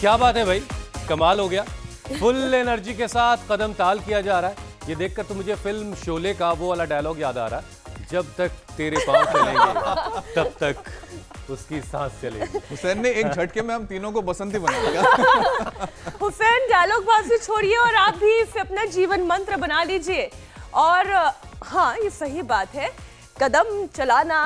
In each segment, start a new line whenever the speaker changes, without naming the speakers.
क्या बात है भाई, कमाल हो गया। फुल एनर्जी के साथ कदम ताल किया जा रहा है। ये देखकर तो मुझे फिल्म शोले का वो वाला डायलॉग याद आ रहा है, जब तक तेरे पांव चलेंगे तब तक उसकी सांस चलेगी।
हुसैन ने एक झटके में हम तीनों को बसंती बना दिया।
हुसैन डायलॉग बाजी छोड़िए और आप भी इसे अपना जीवन मंत्र बना लीजिए। और हाँ, ये सही बात है, कदम चलाना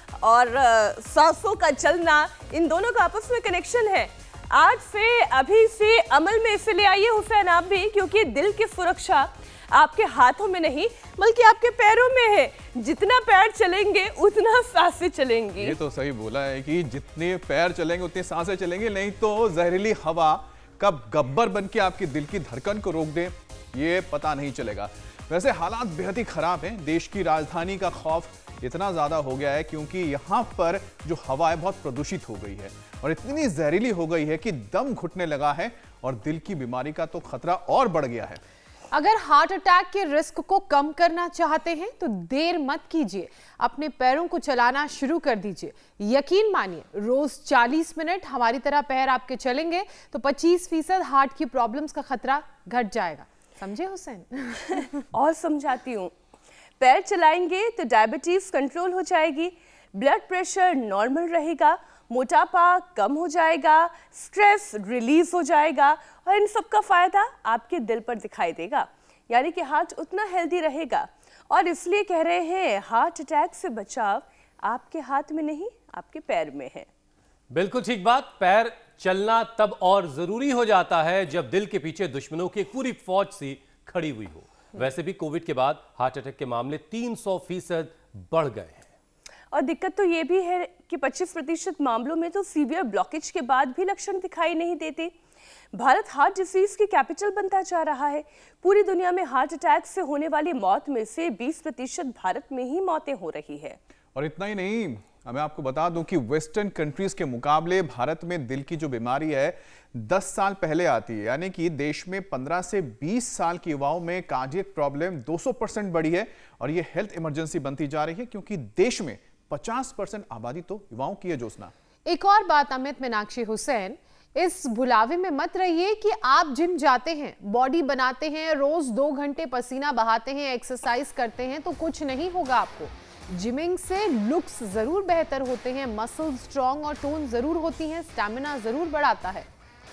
और सांसों का चलना, इन दोनों का आपस में कनेक्शन है। आज से अभी से अमल में इसे ले आइए हुसैन आप भी, क्योंकि दिल की सुरक्षा आपके हाथों में नहीं बल्कि आपके पैरों में है। जितना पैर चलेंगे उतना सांसें चलेंगी।
ये तो सही बोला है कि जितने पैर चलेंगे उतनी सांसें चलेंगी, नहीं तो जहरीली हवा कब गब्बर बन के आपकी दिल की धड़कन को रोक दे ये पता नहीं चलेगा। वैसे हालात बेहद ही खराब हैं। देश की राजधानी का खौफ इतना ज्यादा हो गया है क्योंकि यहाँ पर जो हवा है बहुत प्रदूषित हो गई है और इतनी जहरीली हो गई है कि दम घुटने लगा है और दिल की बीमारी का तो खतरा और बढ़ गया है।
अगर हार्ट अटैक के रिस्क को कम करना चाहते हैं तो देर मत कीजिए, अपने पैरों को चलाना शुरू कर दीजिए। यकीन मानिए, रोज 40 मिनट हमारी तरह पैर आपके चलेंगे तो 25% हार्ट की प्रॉब्लम्स का खतरा घट जाएगा। समझे हुसैन?
और समझाती हूँ, पैर चलाएंगे तो डायबिटीज कंट्रोल हो जाएगी, ब्लड प्रेशर नॉर्मल रहेगा, मोटापा कम हो जाएगा, स्ट्रेस रिलीज हो जाएगा और इन सब का फायदा आपके दिल पर दिखाई देगा। यानी कि हार्ट उतना हेल्दी रहेगा। और इसलिए कह रहे हैं, हार्ट अटैक से बचाव आपके हाथ में नहीं, आपके पैर में है।
बिल्कुल ठीक बात। पैर चलना तब और जरूरी हो जाता है जब दिल के पीछे दुश्मनों की एक पूरी फौज सी खड़ी हुई हो। वैसे भी कोविड के बाद हार्ट अटैक के मामले 300% बढ़ गए हैं।
और दिक्कत तो ये भी है कि 25% मामलों में तो सीवियर ब्लॉकेज के बाद भी लक्षण दिखाई नहीं देते। भारत हार्ट डिसीज की कैपिटल बनता जा रहा है। पूरी दुनिया में हार्ट अटैक से होने वाली मौत में से 20% भारत में ही मौतें हो रही है।
और इतना ही नहीं, मैं आपको बता दूं कि वेस्टर्न कंट्रीज के मुकाबले भारत में दिल की जो बीमारी है 10 साल पहले आती है। यानी कि देश में 15 से 20 साल के युवाओं में कार्डियक प्रॉब्लम 200% बढ़ी है और ये हेल्थ इमरजेंसी बनती जा रही है क्योंकि देश में 50% आबादी तो युवाओं की है। जोसना,
एक और बात अमित मीनाक्षी हुसैन, इस भुलावे में मत रहिए कि आप जिम जाते हैं, बॉडी बनाते हैं, रोज 2 घंटे पसीना बहाते हैं, एक्सरसाइज करते हैं तो कुछ नहीं होगा आपको। जिमिंग से लुक्स जरूर बेहतर होते हैं, मसल स्ट्रॉन्ग और टोन जरूर होती हैं, स्टैमिना जरूर बढ़ाता है,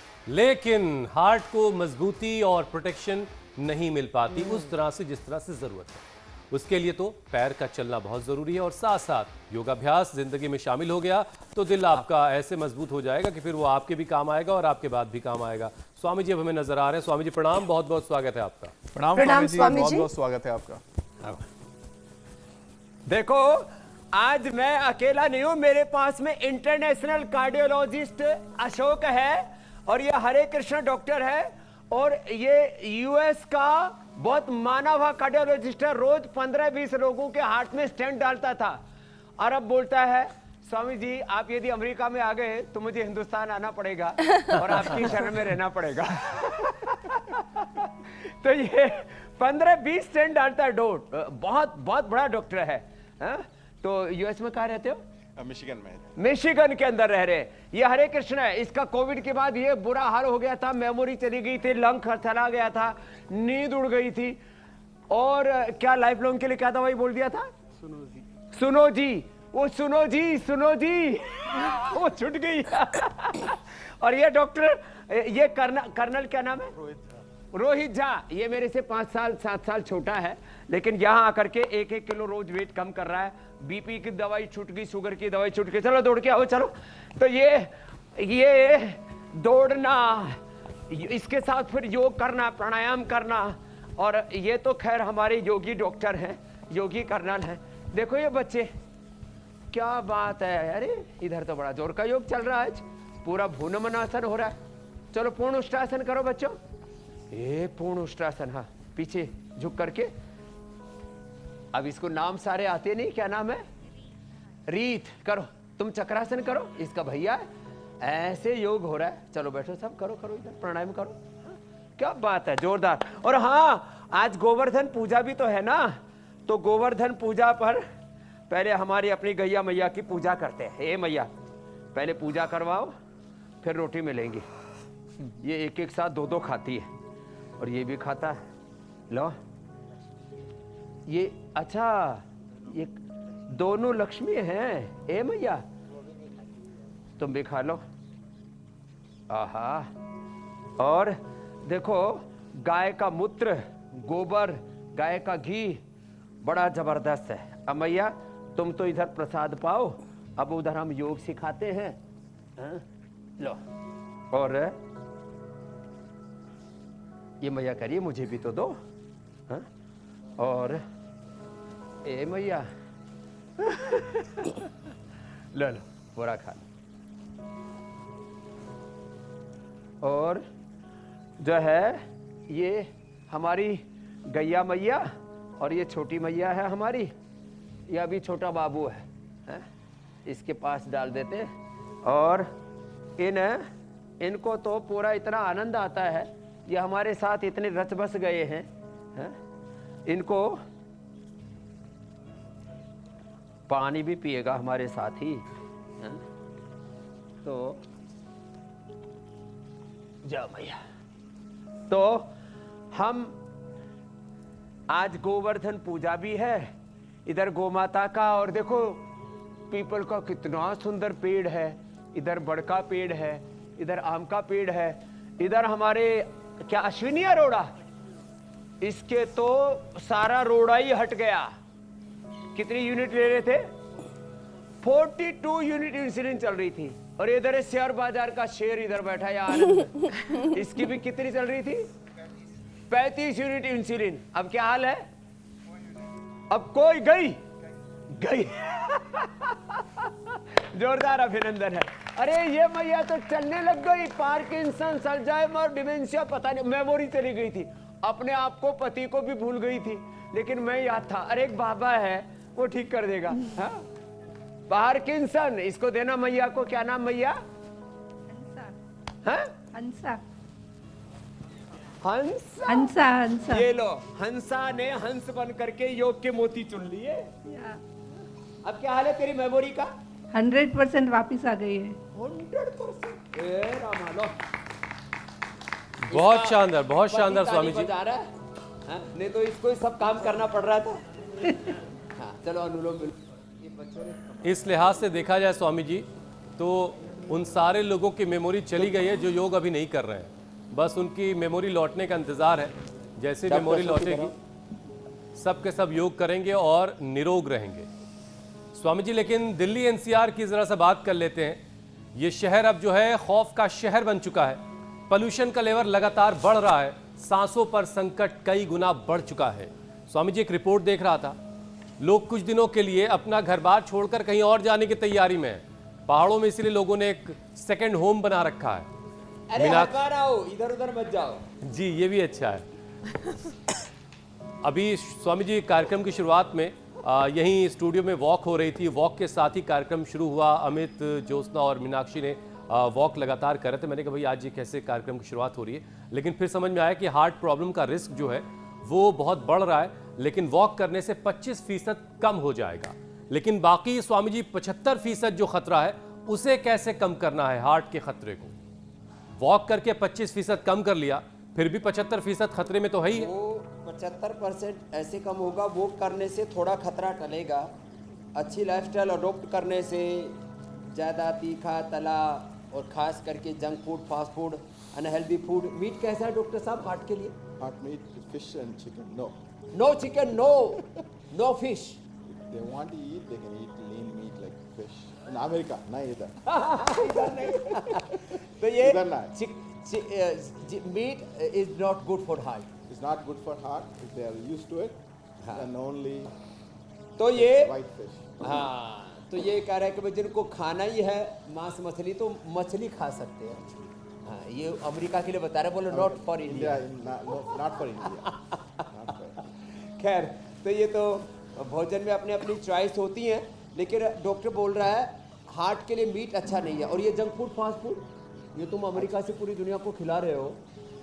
लेकिन
हार्ट को मजबूती और प्रोटेक्शन नहीं मिल पाती उस तरह से जिस तरह से जरूरत है। उसके लिए तो पैर का चलना बहुत जरूरी है और साथ साथ योगाभ्यास जिंदगी में शामिल हो गया तो दिल आपका ऐसे मजबूत हो जाएगा कि फिर वो आपके भी काम आएगा और आपके बाद भी काम आएगा। स्वामी जी अब हमें नजर आ रहे हैं। स्वामी जी प्रणाम, बहुत बहुत स्वागत है आपका।
प्रणाम स्वामी जी, बहुत बहुत स्वागत है आपका।
देखो, आज मैं अकेला नहीं हूं, मेरे पास में इंटरनेशनल कार्डियोलॉजिस्ट अशोक है और ये हरे कृष्ण डॉक्टर है और ये यूएस का बहुत माना हुआ कार्डियोलॉजिस्ट है। रोज 15-20 लोगों के हार्ट में स्टेंट डालता था और अब बोलता है, स्वामी जी आप यदि अमेरिका में आ गए तो मुझे हिंदुस्तान आना पड़ेगा और आपकी शरण में रहना पड़ेगा। तो ये 15-20 स्टेंट डालता है डोट, बहुत बहुत बड़ा डॉक्टर है। तो यूएस में कहाँ रहते हो?
मिशिगन में।
मिशिगन के अंदर रह रहे। ये हरे कृष्ण है। इसका कोविड के बाद ये बुरा हाल हो गया था, मेमोरी चली गई थी, लंग चला गया था, नींद उड़ गई थी और क्या लाइफ लॉन्ग के लिए क्या दवाई बोल दिया था? सुनो जी, सुनो जी, वो सुनो जी, सुनो जी वो छूट गई। और ये डॉक्टर, ये कर्नल क्या नाम है? रोहित झा। ये मेरे से 5 साल 7 साल छोटा है, लेकिन यहाँ आकर के 1-1 किलो रोज वेट कम कर रहा है। बीपी की दवाई छूट गई, शुगर की दवाई छूट गई, चलो दौड़ के आओ चलो। तो ये दौड़ना, इसके साथ फिर योग करना, प्राणायाम करना, और ये तो खैर हमारे योगी डॉक्टर हैं, योगी कर्नल हैं। देखो ये बच्चे, क्या बात है। अरे इधर तो बड़ा जोर का योग चल रहा है, पूरा भूनमनासन हो रहा है। चलो पूर्ण उष्ट्रासन करो बच्चों। ये पूर्ण उष्ट्रासन, हाँ पीछे झुक करके। अब इसको नाम सारे आते नहीं, क्या नाम है? रीत करो। तुम चक्रासन करो, इसका भैया है। ऐसे योग हो रहा है। चलो बैठो सब, करो करो, इधर प्राणायाम करो। हाँ, क्या बात है, जोरदार। और हाँ, आज गोवर्धन पूजा भी तो है ना, तो गोवर्धन पूजा पर पहले हमारी अपनी गैया मैया की पूजा करते हैं। ए मैया, पहले पूजा करवाओ, फिर रोटी मिलेंगी। ये एक एक साथ 2-2 खाती है और ये भी खाता है। लो ये अच्छा, ये दोनों लक्ष्मी हैं। ए मैया तुम भी खा लो। आहा, और देखो गाय का मूत्र, गोबर, गाय का घी बड़ा जबरदस्त है। अब मैया तुम तो इधर प्रसाद पाओ, अब उधर हम योग सिखाते हैं। हाँ? लो, और ये मैया करिए, मुझे भी तो दो। हाँ? और ए मैया लो लो पूरा खा लो। और जो है ये हमारी गैया मैया और ये छोटी मैया है हमारी, ये अभी छोटा बाबू है? इसके पास डाल देते। और इनको तो पूरा इतना आनंद आता है, ये हमारे साथ इतने रच बस गए हैं। इनको पानी भी पिएगा हमारे साथ ही। तो जा भैया, तो हम आज गोवर्धन पूजा भी है, इधर गोमाता का, और देखो पीपल का कितना सुंदर पेड़ है, इधर बड़ का पेड़ है, इधर आम का पेड़ है, इधर हमारे क्या अश्विनी अरोड़ा, इसके तो सारा रोड़ा ही हट गया। कितनी यूनिट ले रहे थे? 42 यूनिट इंसुलिन चल रही थी। और इधर है शेयर बाजार का शेर इधर बैठा है आनंद, इसकी भी कितनी चल रही थी? 35 यूनिट इंसुलिन। अब क्या हाल है? अब कोई गई जोरदार अभिनंदन है। अरे ये मैया तो चलने लग गई, पार्किंसन, अल्जाइमर, डिमेंशिया, पता नहीं, मेमोरी चली गई थी, अपने आप को, पति को भी भूल गई थी, लेकिन मैं याद था। अरे एक बाबा है वो ठीक कर देगा। हाँ? पार्किंसन, इसको देना मैया को। क्या नाम मैया? हंसा। हंसा हंसा हंसा। ये लो, हंसा ने हंस बन करके योग के मोती चुन लिए। अब क्या हाल है तेरी मेमोरी का?
100% वापिस आ गई है।
100%। रामा लो,
बहुत शानदार, बहुत शानदार स्वामी जी।
नहीं तो इसको ही सब काम करना पड़ रहा था। हाँ, चलो अनुलोम विलोम।
इस लिहाज से देखा जाए स्वामी जी, तो उन सारे लोगों की मेमोरी चली गई है जो योग अभी नहीं कर रहे हैं, बस उनकी मेमोरी लौटने का इंतजार है। जैसे मेमोरी लौटेगी सब के सब योग करेंगे और निरोग रहेंगे। स्वामी जी, लेकिन दिल्ली एनसीआर की जरा सा बात कर लेते हैं। ये शहर अब जो है खौफ का शहर बन चुका है। पोल्यूशन का लेवल लगातार बढ़ रहा है, सांसों पर संकट कई गुना बढ़ चुका है। स्वामी जी, एक रिपोर्ट देख रहा था, लोग कुछ दिनों के लिए अपना घर बार छोड़कर कहीं और जाने की तैयारी में है। पहाड़ों में इसलिए लोगों ने एक सेकंड होम बना रखा है।
अरे आओ, इधर उधर मत जाओ।
जी, ये भी अच्छा है। अभी स्वामी जी कार्यक्रम की शुरुआत में यहीं स्टूडियो में वॉक हो रही थी, वॉक के साथ ही कार्यक्रम शुरू हुआ। अमित, ज्योत्सना और मीनाक्षी ने वॉक लगातार कर रहे थे। मैंने कहा भाई आज ये कैसे कार्यक्रम की शुरुआत हो रही है, लेकिन फिर समझ में आया कि हार्ट प्रॉब्लम का रिस्क जो है वो बहुत बढ़ रहा है, लेकिन वॉक करने से 25% कम हो जाएगा। लेकिन बाकी स्वामी जी 75% जो खतरा है उसे कैसे कम करना है? हार्ट के खतरे को वॉक करके 25% कम कर लिया, फिर भी 75% खतरे में तो है ही है।
वो 75% ऐसे कम होगा, वो करने से थोड़ा खतरा टलेगा। अच्छी लाइफस्टाइल अडॉप्ट करने से ज़्यादा तीखा, तला और खास करके junk food, fast food, unhealthy food. Meat कैसा है डॉक्टर साहब हार्ट के लिए?
Heart meat, fish and chicken. No.
No chicken, no fish.
If they want to eat, they can eat lean meat like fish. In America, नहीं इधर।
इधर नहीं। तो ये
इधर नहीं।
meat is not good for heart.
It's not good for heart. If they are used to it, then only
तो ये
white fish.
हाँ, तो ये कह रहा है कि भाई जिनको खाना ही है मांस मछली, तो मछली खा सकते हैं। हाँ, ये अमेरिका के लिए बता रहे, बोलो not for India.
Not for India.
खैर, तो ये तो भोजन में अपनी अपनी चॉइस होती है, लेकिन डॉक्टर बोल रहा है हार्ट के लिए मीट अच्छा नहीं है। और ये जंक फूड, फास्ट फूड, ये तुम अमेरिका से पूरी दुनिया को खिला रहे हो।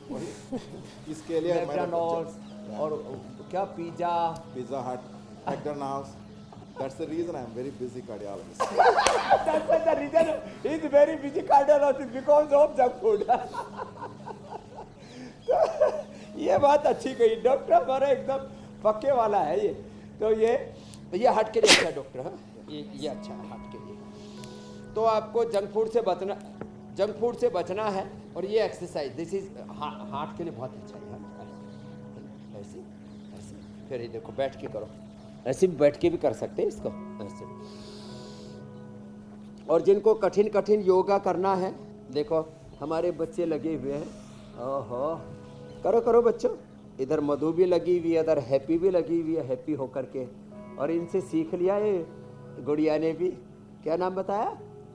इसके लिए
मैकडॉनल्ड्स और क्या Pizza
Hut, McDonald's, That's the reason I'm very busy cardiologist.
That's the reason he's very busy cardiologist because of junk food. ये बात अच्छी कही डॉक्टर, हमारा एकदम पक्के वाला है ये। तो ये हार्ट के लिए अच्छा है डॉक्टर। हाँ, ये अच्छा है हार्ट के लिए। तो आपको जंक फूड से बचना है, और ये एक्सरसाइज दिस इज हार्ट के लिए बहुत अच्छा है। ऐसे फिर ये देखो बैठ के करो, ऐसे भी बैठ के भी कर सकते हैं इसको ऐसे। और जिनको कठिन योगा करना है, देखो हमारे बच्चे लगे हुए हैं। ओहो, करो बच्चों। इधर मधु भी लगी हुई है, इधर हैप्पी भी लगी हुई है, हैप्पी होकर के। और इनसे सीख लिया ये गुड़िया ने भी, क्या नाम बताया?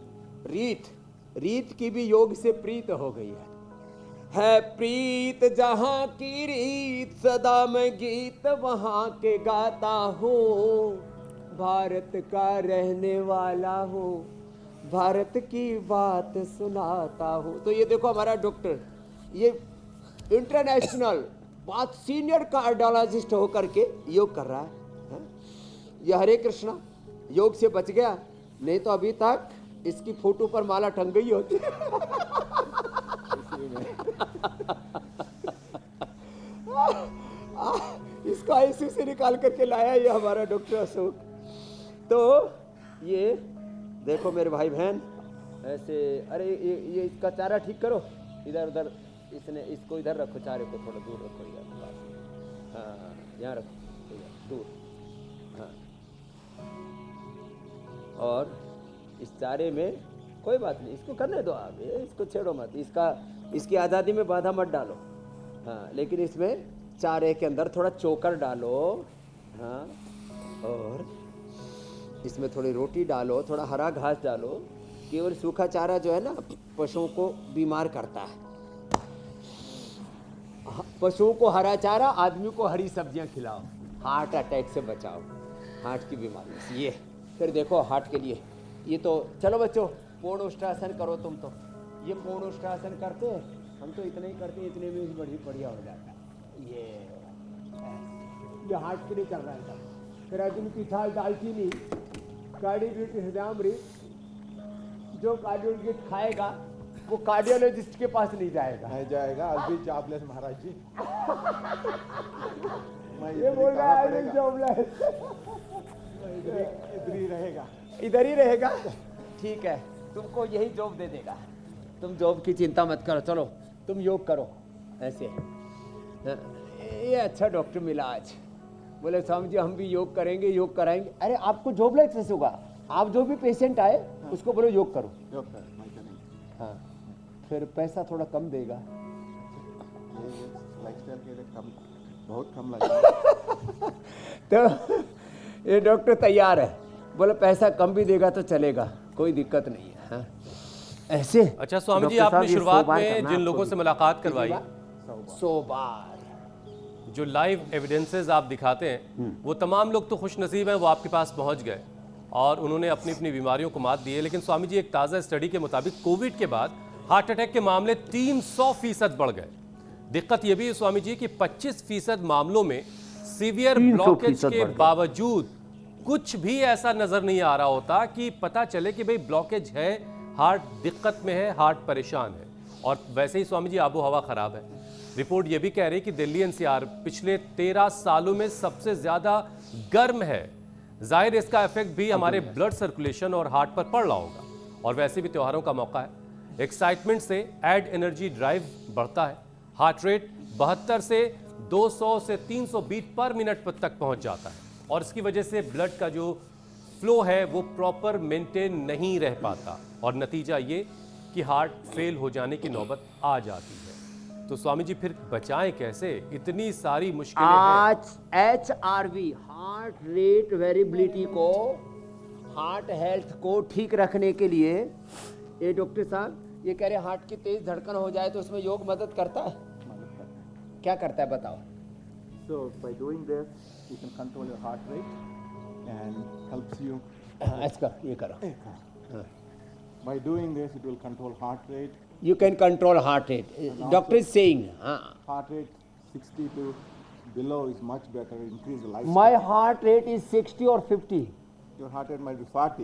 रीत की भी योग से प्रीत हो गई है प्रीत जहाँ की रीत, सदा मैं गीत वहाँ के गाता हूँ, भारत का रहने वाला हूँ, भारत की बात सुनाता हूँ। तो ये देखो हमारा डॉक्टर, ये इंटरनेशनल बहुत सीनियर कार्डियोलॉजिस्ट होकर के योग कर रहा है। ये हरे कृष्णा योग से बच गया, नहीं तो अभी तक इसकी फोटो पर माला टंग गई होती। इसको आईसीयू से निकाल करके लाया ये हमारा डॉक्टर अशोक। तो ये देखो मेरे भाई बहन ऐसे, अरे ये इसका चारा ठीक करो, इधर उधर इसको इधर रखो, चारे को थोड़ा दूर रखो यार। हाँ यहाँ रखो दूर। हाँ, और इस चारे में कोई बात नहीं, इसको करने दो आप, इसको छेड़ो मत, इसकी आज़ादी में बाधा मत डालो। हाँ, लेकिन इसमें चारे के अंदर थोड़ा चोकर डालो। हाँ, और इसमें थोड़ी रोटी डालो, थोड़ा हरा घास डालो। केवल सूखा चारा जो है ना पशुओं को बीमार करता है। पशुओं को हरा चारा, आदमी को हरी सब्जियां खिलाओ, हार्ट अटैक से बचाओ, हार्ट की बीमारी से। ये फिर देखो हार्ट के लिए ये तो चलो बच्चों पूर्ण उष्ट्रासन करो। तुम तो ये पूर्ण उष्ट्रासन करते हैं, हम तो इतना ही करते हैं, इतने में बढ़िया हो जाता है। ये हार्ट के लिए कर रहा है। फिर अर्जुन की थाल दालचीनी, कार्डियोलिस्ट हृदयामृत, जो कार्डियोलिस्ट खाएगा वो कार्डियोलॉजिस्ट के पास नहीं जाएगा।
I'll be jobless महाराज जी।
ये बोल रहा है जॉबलेस, इधर ही रहेगा। ठीक है, तुमको यही जॉब दे देगा, तुम जॉब की चिंता मत करो। चलो तुम योग करो ऐसे। ये अच्छा डॉक्टर मिला आज, बोले स्वामी जी हम भी योग करेंगे, योग कराएंगे। अरे आपको जॉबलेस कैसे होगा? आप जो भी पेशेंट आए उसको बोलो योग करो। हाँ, फिर पैसा थोड़ा कम देगा।
लाइफस्टाइल के लिए बहुत कम लगेगा।
तो ये डॉक्टर तैयार है, बोले पैसा कम भी देगा तो चलेगा, कोई दिक्कत नहीं है। हाँ, ऐसे।
अच्छा स्वामी जी, आपने शुरुआत में जिन लोगों से मुलाकात करवाई,
100 बार
जो लाइव एविडेंसेस आप दिखाते हैं, वो तमाम लोग तो खुशनसीब हैं, वो आपके पास पहुंच गए और उन्होंने अपनी अपनी बीमारियों को मात दी है। लेकिन स्वामी जी, एक ताज़ा स्टडी के मुताबिक कोविड के बाद हार्ट अटैक के मामले 300% बढ़ गए। दिक्कत यह भी है स्वामी जी कि 25% मामलों में सीवियर ब्लॉकेज के बावजूद कुछ भी ऐसा नजर नहीं आ रहा होता कि पता चले कि भाई ब्लॉकेज है, हार्ट दिक्कत में है, हार्ट परेशान है। और वैसे ही स्वामी जी आबो हवा खराब है। रिपोर्ट यह भी कह रही है कि दिल्ली एनसीआर पिछले 13 सालों में सबसे ज्यादा गर्म है। जाहिर इसका इफेक्ट भी हमारे ब्लड सर्कुलेशन और हार्ट पर पड़ रहा होगा। और वैसे भी त्योहारों का मौका है, एक्साइटमेंट से एड एनर्जी ड्राइव बढ़ता है, हार्ट रेट 72 से 200 से 300 बीट पर मिनट तक पहुंच जाता है और इसकी वजह से ब्लड का जो फ्लो है वो प्रॉपर मेंटेन नहीं रह पाता और नतीजा ये कि हार्ट फेल हो जाने की नौबत आ जाती है। तो स्वामी जी फिर बचाएं कैसे? इतनी सारी मुश्किलें हैं।
आज HRV हार्ट रेट वेरिएबिलिटी को, हार्ट हेल्थ को ठीक रखने के लिए ये डॉक्टर साहब ये कह रहे हैं हार्ट की तेज धड़कन हो जाए तो उसमें योग मदद करता है। क्या करता है बताओ?
So by doing this, you can control your heart rate and helps you.
ऐसा ये करो।
By doing this, it will control heart rate.
You can control heart rate. Doctor is saying.
Heart rate 60 to below is much better. Increase the life.
My heart rate is 60 or 50.
your heart rate might be 40.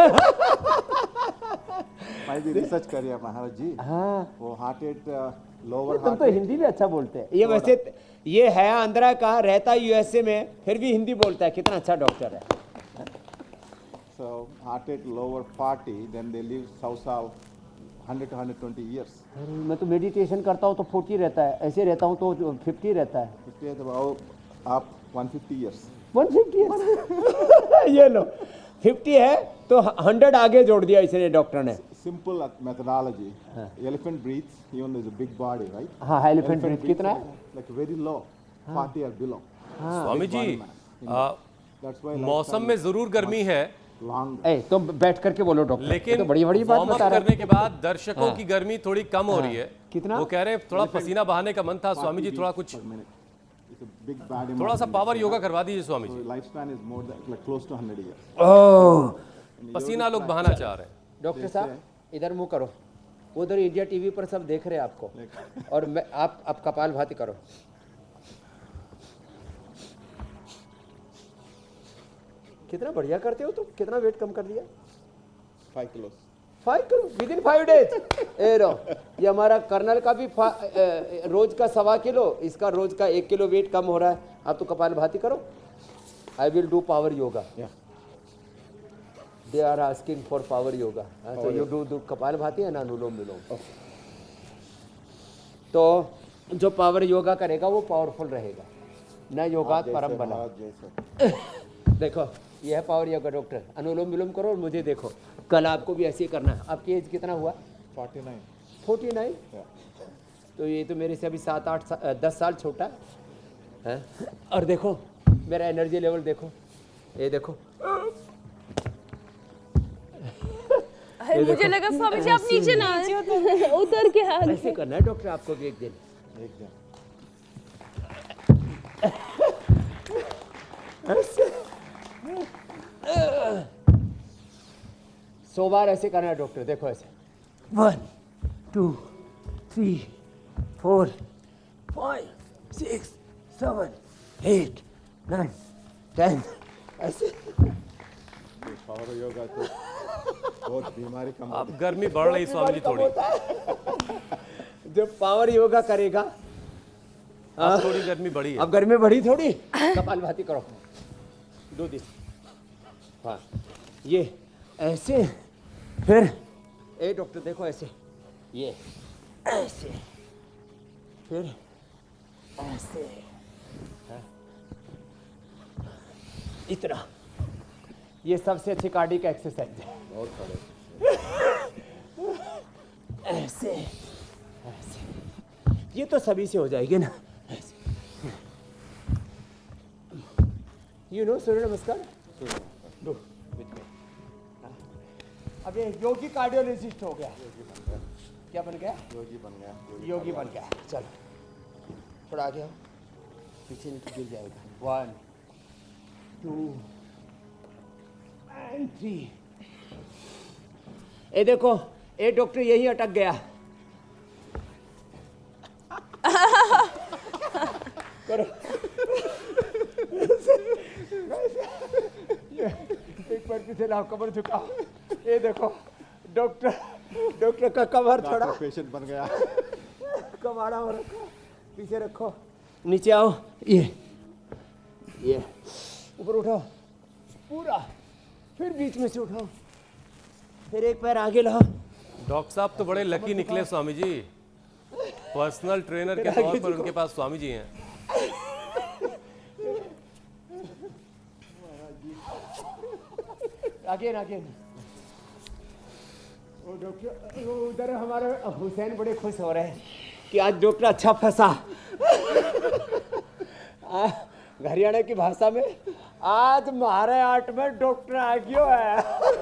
might be research करिए महाराज जी.
हाँ
वो heart rate lower
तुम
heart
तो
rate.
Hindi भी अच्छा बोलते हैं। ये वैसे ये है आंध्रा का, रहता यूएसए में, फिर भी हिंदी बोलता है। कितना अच्छा डॉक्टर है।
So heart rate lower 40, then they live Sao 100 to 120 years.
अरे मैं तो मेडिटेशन करता हूँ तो 40 रहता है, ऐसे रहता हूँ तो 50 रहता है।
50 है तो आप 150 years.
150 है। ये लो 50 है तो 100 आगे जोड़ दिया इसने डॉक्टर ने।
Simple methodology. Elephant breathes, even though it's a big body, right?
हाँ एलिफेंट ब्रीथ कितना है?
Like very low, 40 or below.
Swami ji
That's why
मौसम में जरूर गर्मी है,
long.
ए तुम बैठ करके बोलो डॉक्टर।
लेकिन
तो बड़ी बड़ी बात
वार्म अप
बता रहे
करने के बाद दर्शकों की गर्मी थोड़ी कम हो रही है।
कितना?
वो कह रहे हैं थोड़ा पसीना बहाने का मन था स्वामी जी, थोड़ा कुछ
It's a big body.
थोड़ा सा पावर योगा करवा दीजिए स्वामी
So
ji.
lifespan is more than like close to 100 years.
ओह
पसीना लोग बहाना चाह रहे हैं।
डॉक्टर साहब इधर मुंह करो, उधर इंडिया टीवी पर सब देख रहे हैं आपको। और मैं आप कपालभाति करो। कितना बढ़िया करते हो तुम। कितना वेट कम कर दिया?
5 kilos.
5 kilo within 5 days. ए रो ये हमारा कर्नल का भी रोज का 1.25 किलो, इसका रोज का 1 किलो वेट कम हो रहा है। आप तो कपालभाति करो। I will do power yoga. They are asking for power yoga. So you do kapalbhati and anulom vilom. तो जो पावर योगा करेगा वो पावरफुल रहेगा। न योगात परम बला। देखो ये है power yoga doctor. Anulom vilom करो और मुझे देखो। कल आपको भी ऐसे ही करना है। आपकी एज कितना हुआ?
49.
49? तो ये तो मेरे से अभी 10 साल छोटा है। और देखो मेरा एनर्जी लेवल देखो, ये देखो।
अरे मुझे लगा स्वामी जी आप नीचे ना उतर के आ गए।
ऐसे करना है डॉक्टर आपको भी एक दिन। ऐसे 100 बार ऐसे करना है डॉक्टर। देखो ऐसे 1 2 3 4 5 6 7 8 9 10 ऐसे।
पावर योगा तो बहुत बीमारी कम।
अब गर्मी बढ़ रही स्वामी जी थोड़ी।
जब पावर योगा करेगा
अब थोड़ी गर्मी बढ़ी है।
अब गर्मी बढ़ी थोड़ी। कपालभाति करो। दो दिन। हाँ ये ऐसे, फिर ए डॉक्टर देखो ऐसे, ये ऐसे, फिर ऐसे, हाँ? इतना। ये सबसे अच्छी कार्डिक एक्सरसाइज है।
बहुत खड़े।
ऐसे ऐसे, ये तो सभी से हो जाएगी ना। यू नो सूर्य नमस्कार। दो अब ये योगी कार्डियोलॉजिस्ट हो गया। क्या बन गया?
योगी बन गया।
योगी बन गया। चलो थोड़ा आगे आओ, पीछे नहीं तो गिर जाएगा। 1 2 and 3। ए देखो ए डॉक्टर यही अटक गया। करो। एक बार पीछे लाओ, कमर झुकाओ। ये देखो डॉक्टर का कमर थोड़ा
पेशेंट बन गया।
कमाड़ा हो रखा। पीछे रखो, नीचे आओ। ये ऊपर उठाओ पूरा, फिर बीच में से उठाओ, फिर एक पैर आगे लाओ।
डॉक्टर साहब तो बड़े लकी निकले स्वामी जी। पर्सनल ट्रेनर के तौर पर उनके पास स्वामी जी हैं।
आगे वो डॉक्टर उधर हमारे हुसैन बड़े खुश हो रहे हैं कि आज डॉक्टर अच्छा फंसा। हरियाणा की भाषा में आज हमारे आर्ट में डॉक्टर आ गयो है।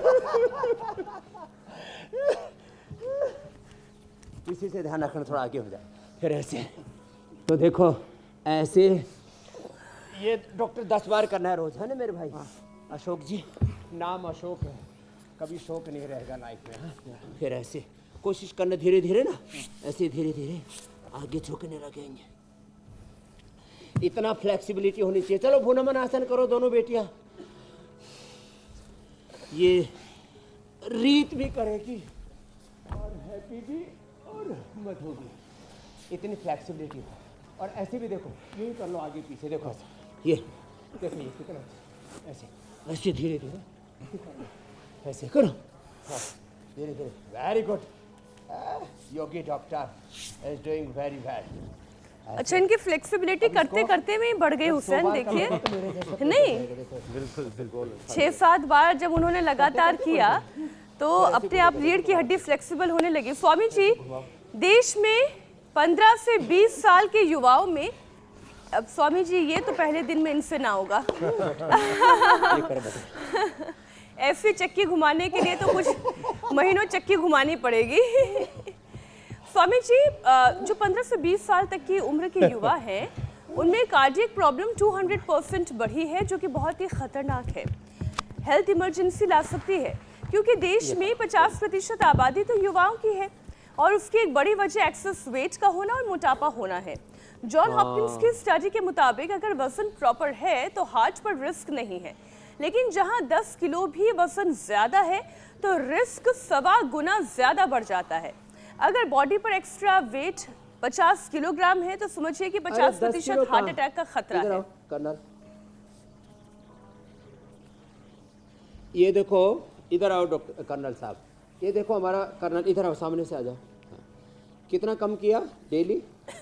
इसी से ध्यान रखना, थोड़ा आगे हो जाए। फिर ऐसे तो देखो ऐसे, ये डॉक्टर 10 बार करना है रोज, है ना मेरे भाई? अशोक जी, नाम अशोक है, कभी शौक नहीं रहेगा लाइफ में। हाँ? फिर ऐसे कोशिश करना धीरे धीरे ना, ऐसे धीरे धीरे आगे झुकने लगेंगे। इतना फ्लेक्सिबिलिटी होनी चाहिए। चलो भुनमन आसन करो दोनों बेटियां।
ये रीत भी करेगी और हैप्पी भी और मत होगी। इतनी फ्लेक्सिबिलिटी है। और ऐसे भी देखो, यूँ कर लो आगे पीछे, देखो ये देखो, ये कितना ऐसे ऐसे धीरे धीरे ऐसे करो, हाँ धीरे धीरे। Very good, yogi doctor is doing very well.
अच्छा, इनकी फ्लेक्सिबिलिटी करते करते में बढ़ गई हुसैन, देखिए नहीं, बिल्कुल 6-7 बार जब उन्होंने लगातार किया तो अपने आप रीढ़ की हड्डी फ्लेक्सिबल होने लगी। स्वामी जी, देश में 15 से 20 साल के युवाओं में, अब स्वामी जी ये तो पहले दिन में इनसे ना होगा ऐसी चक्की घुमाने के लिए तो कुछ महीनों चक्की घुमानी पड़ेगी स्वामी जी, जो 15 से 20 साल तक की उम्र के युवा हैं, उनमें कार्डियक प्रॉब्लम 200% बढ़ी है, जो कि बहुत ही खतरनाक है, हेल्थ इमरजेंसी ला सकती है, क्योंकि देश में 50% आबादी तो युवाओं की है और उसकी एक बड़ी वजह एक्सेस वेट का होना और मोटापा होना है। जॉन हॉपकिंस की स्टडी के मुताबिक अगर वजन प्रॉपर है तो हार्ट पर रिस्क नहीं है, लेकिन जहां 10 किलो भी वजन ज्यादा है तो रिस्क 1.25 गुना ज्यादा बढ़ जाता है। अगर बॉडी पर एक्स्ट्रा वेट 50 किलोग्राम है तो समझिए कि 50% हार्ट अटैक का खतरा है।
कर्नल, ये देखो, इधर आओ डॉक्टर कर्नल साहब, ये देखो हमारा कर्नल, इधर आओ, सामने से आ जाओ। कितना कम किया डेली?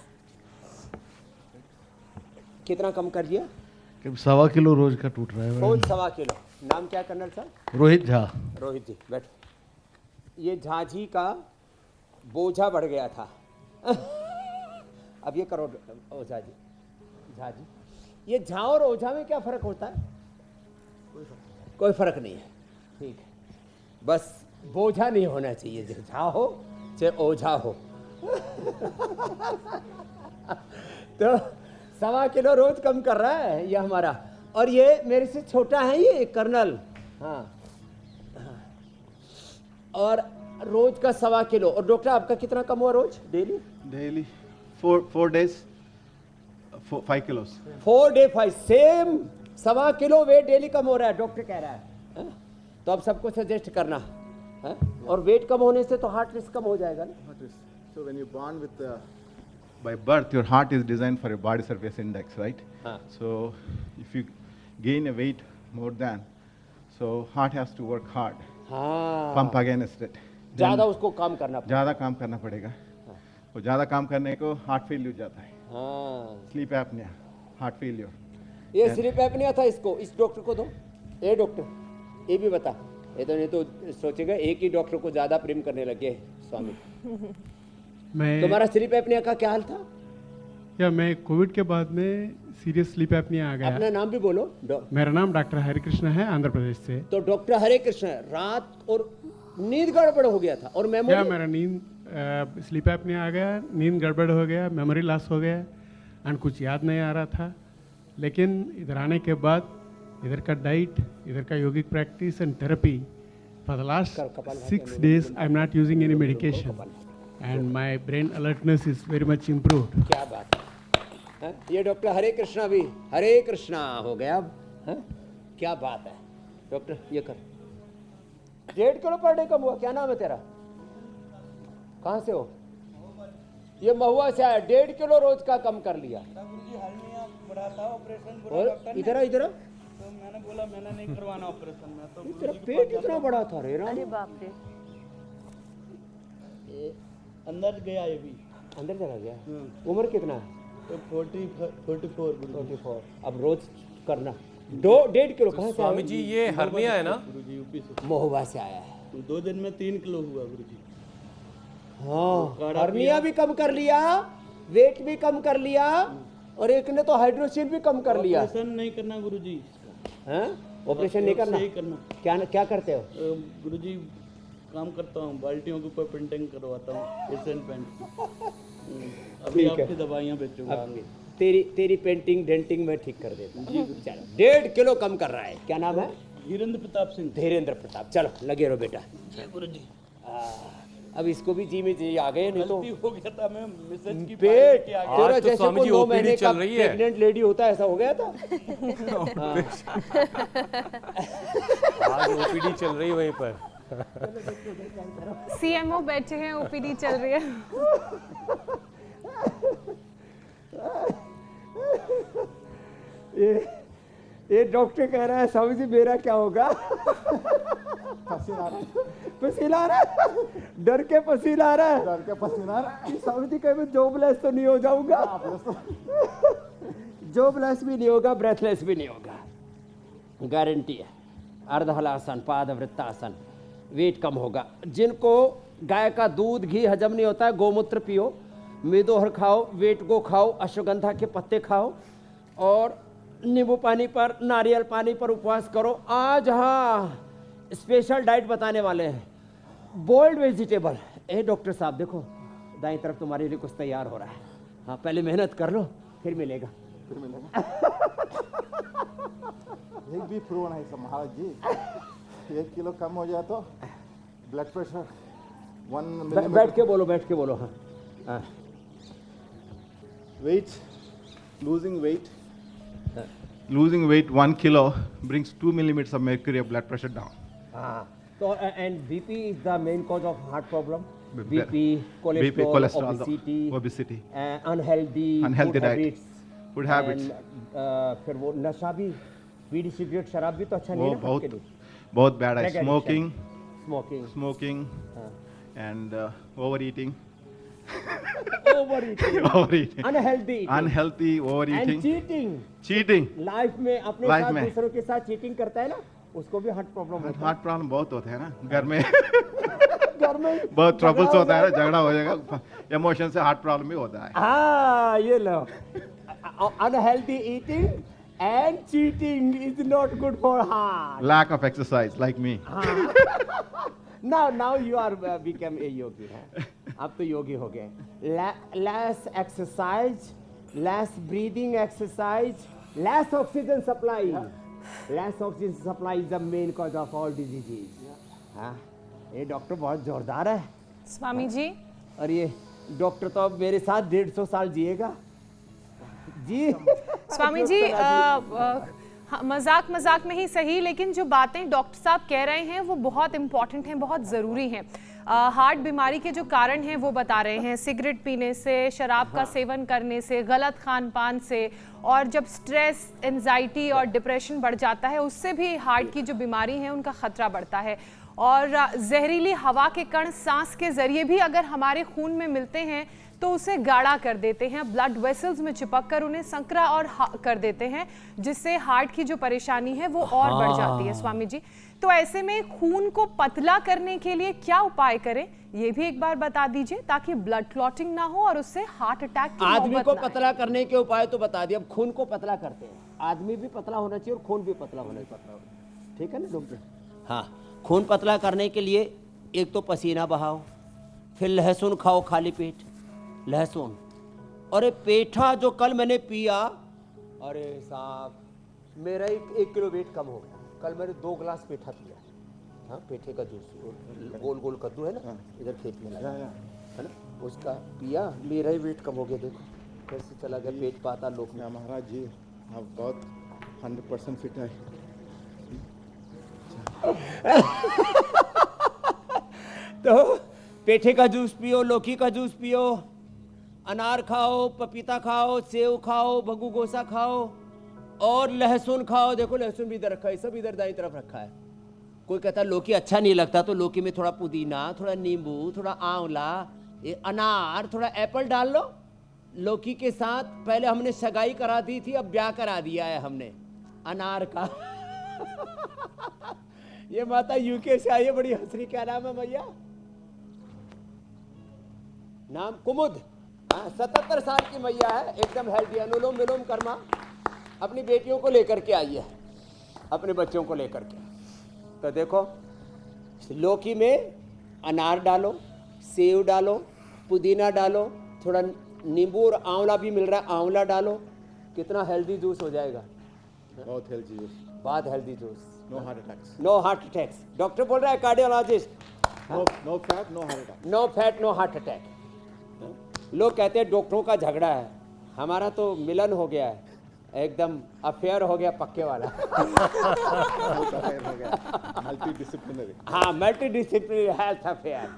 कितना कम कर दिया?
1.25 किलो रोज का टूट रहा है।
रोज 1.25 किलो। नाम क्या कर्नल साहब?
रोहित झा।
रोहित जी बैठो। ये झा जी का बोझा बढ़ गया था अब ये करो ओझा जी, झा जी, ये झा और ओझा में क्या फर्क होता है? कोई फर्क नहीं है, ठीक है, बस बोझा नहीं होना चाहिए, जो झा हो चाहे ओझा हो तो 1.25 किलो रोज कम कर रहा है ये हमारा, और ये मेरे से छोटा है ये कर्नल, हाँ, और रोज का 1.25 किलो। और डॉक्टर आपका कितना कम हुआ रोज daily?
Daily, 4 days, 5 kilos.
4 day 5, same 1.25 kilo weight daily कम हो रहा है, डॉक्टर कह रहा है। तो अब सबको सजेस्ट करना है, और वेट कम होने से तो हार्ट रिस्क कम हो जाएगा ना।
So when you're born with by birth, your heart is designed for a body surface index, right? So if you gain a weight more than, so heart has to work hard, pump against it.
ज्यादा उसको काम करना पड़ेगा,
ज़्यादा काम करना पड़ेगा, और ज़्यादा काम करने को हार्ट फेल्यूर जाता है, स्लीप एपनिया, हार्ट फेल्यूर।
ये स्लीप एपनिया था, इसको इस डॉक्टर को दो। ए डॉक्टर ये भी बता, ये तो नहीं तो सोचेगा एक ही डॉक्टर को ज्यादा प्रेम करने लगे स्वामी। तुम्हारा स्लीप एपनिया का क्या हाल था?
या मैं कोविड के बाद में सीरियस स्लीप एपनिया आ गया।
अपना नाम भी बोलो।
मेरा नाम डॉक्टर हरे कृष्ण है, आंध्र प्रदेश से।
तो डॉक्टर हरे कृष्ण, रात और नींद गड़बड़ हो गया था और मेमोरी?
क्या मेरा नींद स्लीप एपनिया आ गया, नींद गड़बड़ हो गया, मेमोरी लॉस हो गया एंड कुछ याद नहीं आ रहा था। लेकिन इधर आने के बाद इधर का डाइट, इधर का yogic practice and therapy, for the last 6 days I am not using any medication and my brain alertness is very much improved.
क्या बात है, ये डॉक्टर हरे कृष्णा भी हरे कृष्णा हो गया अब, क्या बात है। डॉक्टर ये कर, 1.5 किलो पर डे कम हुआ। क्या नाम है तेरा, कहाँ से हो? ये महुआ से आया, 1.5 किलो रोज का कम कर लिया। और इधर इधर
तो मैंने बोला मैंने नहीं करवाना ऑपरेशन में, तो
तेरा पेट इतना बड़ा था रे राम।
अरे बाप रे,
अंदर गया, ये भी
अंदर चला गया। उम्र कितना है?
तो 44।
अब रोज करना 1.5 किलो। कहाँ से
स्वामी जी ये हर्निया है ना?
गुरुजी यूपी से,
महुआ से आया है।
2 दिन में 3 किलो हुआ गुरुजी।
हाँ, हर्निया भी कम कर लिया, वेट भी कम कर लिया, और एक ने तो हाइड्रोसील भी कम कर लिया।
ऑपरेशन नहीं करना गुरुजी।
हैं? ऑपरेशन नहीं करना? क्या क्या करते हो?
गुरुजी काम करता हूँ, बाल्टियों के ऊपर पेंटिंग करवाता हूँ, एशियन पेंट की। अभी आपकी दवाइयाँ बेचूंगा।
तेरी पेंटिंग डेंटिंग में ठीक कर देता हूँ। 1.5 किलो कम कर रहा है। क्या नाम है?
धीरेन्द्र प्रताप सिंह।
धीरेन्द्र प्रताप, चलो लगे रहो बेटा।
जय गुरुजी।
अब इसको भी जी में जी आ गए, नहीं तो
गलती हो गया था मैं मैसेज की
पेट
फाइल
आज
तेरा
तो
जैसे
स्वामी
कोई
जी
9
OPD
महीने का
चल रही है।
प्रेग्नेंट लेडी होता है, ऐसा हो गया था।
आज ओपीडी चल रही है वहीं पर।
सीएमओ बैठे हैं, ओपीडी चल रही है।
ये डॉक्टर कह रहा है स्वामी जी मेरा क्या होगा? पसीना आ रहा है, डर के पसीना आ रहा है। स्वामी जी कहे जॉबलेस तो नहीं हो जाऊंगा? जॉबलेस भी नहीं होगा, ब्रेथलेस भी नहीं होगा, गारंटी है। अर्धहलासन, पादवृत्तासन, वेट कम होगा। जिनको गाय का दूध घी हजम नहीं होता है, गोमूत्र पियो, मेदोहर खाओ, वेट गो खाओ, अश्वगंधा के पत्ते खाओ और नींबू पानी पर, नारियल पानी पर उपवास करो। आज हाँ स्पेशल डाइट बताने वाले हैं, बोल्ड वेजिटेबल। ए डॉक्टर साहब देखो दाईं तरफ तुम्हारे लिए कुछ तैयार हो रहा है। हाँ पहले मेहनत कर लो, फिर मिलेगा।
एक भी प्रूव नहीं सब महाराज जी। 1 किलो कम हो जाए तो ब्लड प्रेशर 1 मिलीमीटर।
बैठ के बोलो, बैठ के बोलो। हाँ
losing weight 1 kilo brings 2 millimeters of mercury of blood pressure down.
So and BP is the main cause of heart problem. BP, cholesterol,
obesity,
unhealthy
diet, food habits.
And फिर वो नशा भी, बीड़ी सिगरेट शराब भी तो अच्छा नहीं है आपके लिए।
बहुत bad है। Smoking and overeating. Unhealthy overeating. Cheating.
Life में अपने साथ दूसरों के साथ चीटिंग करता है ना, उसको भी हार्ट प्रॉब्लम होता है।
हार्ट प्रॉब्लम बहुत होते हैं ना घर में। बहुत ट्रबल्स होता है, झगड़ा हो जाएगा, इमोशन से हार्ट प्रॉब्लम भी होता है।
हाँ ये लो, unhealthy eating and cheating is not good for heart.
Lack of exercise like me.
Now you are become a yogi. अब तो योगी हो गए। Less exercise, less breathing exercise, less oxygen supply. Less oxygen supply is the main cause of all diseases. हाँ ये doctor बहुत जोरदार है
स्वामी जी।
और ये डॉक्टर तो अब मेरे साथ 150 साल जिएगा जी।
स्वामी जी मजाक में ही सही, लेकिन जो बातें डॉक्टर साहब कह रहे हैं वो बहुत इंपॉर्टेंट हैं, बहुत ज़रूरी हैं। हार्ट बीमारी के जो कारण हैं वो बता रहे हैं, सिगरेट पीने से, शराब का सेवन करने से, गलत खान पान से, और जब स्ट्रेस, एंजाइटी और डिप्रेशन बढ़ जाता है उससे भी हार्ट की जो बीमारी है उनका खतरा बढ़ता है। और जहरीली हवा के कण सांस के जरिए भी अगर हमारे खून में मिलते हैं तो उसे गाढ़ा कर देते हैं, ब्लड वेसल्स में चिपक कर उन्हें संकरा और कर देते हैं, जिससे हार्ट की जो परेशानी है वो और बढ़ जाती है। स्वामी जी तो ऐसे में खून को पतला करने के लिए क्या उपाय करें, ये भी एक बार बता दीजिए, ताकि ब्लड क्लॉटिंग ना हो और उससे हार्ट अटैक की
आदमी को पतला करने के उपाय तो बता दिए, अब खून को पतला करते हैं। आदमी भी पतला होना चाहिए और खून भी पतला होना चाहिए, ठीक है ना डॉक्टर? हाँ, खून पतला करने के लिए एक तो पसीना बहाओ, फिर लहसुन खाओ खाली पेट, लहसुन। अरे पेठा जो कल मैंने पिया, अरे साहब मेरा 1 किलो वेट कम हो गया। कल मैंने 2 गिलास पेठा पिया। हाँ, पेठे का जूस, गोल गोल कद्दू है ना, इधर खेत में लगा है ना, उसका पिया, मेरा ही वेट कम हो गया। देखो कैसे चला गया पेट पाता लोग में।
महाराज जी आप बहुत 100% फिट है।
तो पेठे का जूस पियो, लौकी का जूस पियो, अनार खाओ, पपीता खाओ, सेव खाओ, भगू गोसा खाओ और लहसुन खाओ। देखो लहसुन भी इधर रखा है, सब इधर दाईं तरफ रखा है। कोई कहता है लौकी अच्छा नहीं लगता, तो लौकी में थोड़ा पुदीना, थोड़ा नींबू, थोड़ा आंवला, अनार, थोड़ा एप्पल डाल लो लौकी के साथ। पहले हमने सगाई करा दी थी, अब ब्याह करा दिया है हमने अनार का। ये माता यूके से आई है, बड़ी हंस रही। क्या नाम है भैया? नाम कुमुद। 77 साल की मैया है, एकदम हेल्दी, अनुलोम विलोम कर्मा अपनी बेटियों को लेकर के आई है, अपने बच्चों को लेकर के। तो देखो लौकी में अनार डालो, सेव डालो, पुदीना डालो, थोड़ा नींबू और आंवला भी मिल रहा है, आंवला डालो। कितना हेल्दी जूस हो जाएगा,
बहुत हेल्दी जूस,
बहुत healthy juice.
No heart attacks,
no heart attacks. Doctor बोल रहा है, cardiologist
No fat, no heart attack.
No fat no heart attack. लोग कहते हैं डॉक्टरों का झगड़ा है, हमारा तो मिलन हो गया है, एकदम अफेयर हो गया पक्के वाला।
Multidisciplinary.
हाँ, multidisciplinary health affair.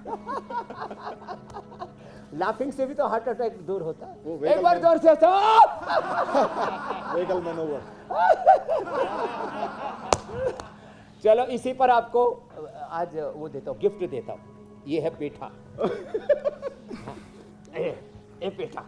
Laughing से भी तो हार्ट अटैक दूर होता है। एक बार जोर से
Vehicle maneuver.
चलो इसी पर आपको आज वो देता हूँ, गिफ्ट देता हूँ। ये है पेठा। ए पेठा।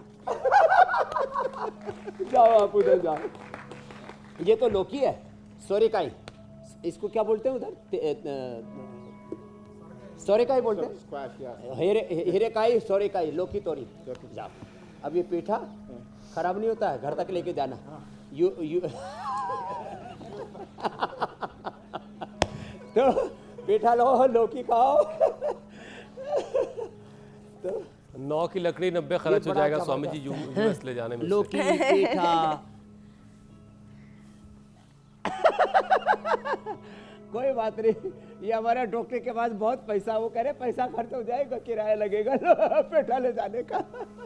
जाओ आप उधर जाओ। ये तो लौकी है, सोरेकाई। इसको क्या बोलते हैं उधर? सोरेकाई बोलते हैं।
Squash, yeah.
हिरेकाई, सोरेकाई, लौकी तोरी। जाओ। अब ये पेठा खराब नहीं होता है, घर तक लेके जाना। यू तो पेठा लो, लौकी खाओ। तो
9 की लकड़ी 90 खर्च हो जाएगा स्वामी जी यूएस ले जाने में।
लौकी पेठा। कोई बात नहीं, ये हमारा डॉक्टर के पास बहुत पैसा, वो कह रहे पैसा खर्च हो जाएगा, किराया लगेगा पेठा ले जाने का।